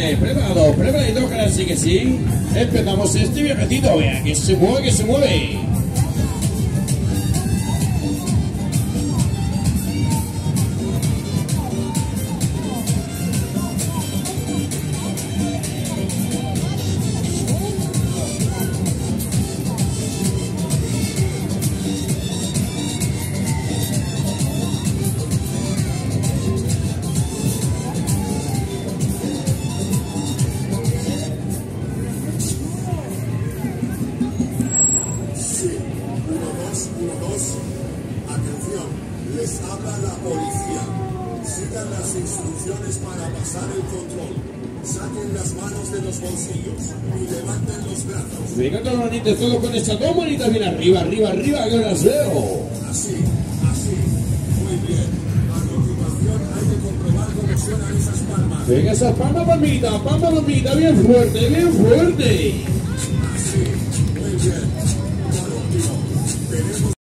preparado, preparadito, que ahora sí que sí. Empezamos este viajecito, vea, que se mueve, que se mueve. Les habla la policía. Sigan las instrucciones para pasar el control. Saquen las manos de los bolsillos y levanten los brazos. Venga, todas las manitas, todo con estas dos manitas bien arriba, arriba, arriba, que las veo. Así, así. Muy bien. A continuación hay que comprobar cómo suenan esas palmas. Venga, esas palmas, palmita, bien fuerte, bien fuerte. Así, muy bien.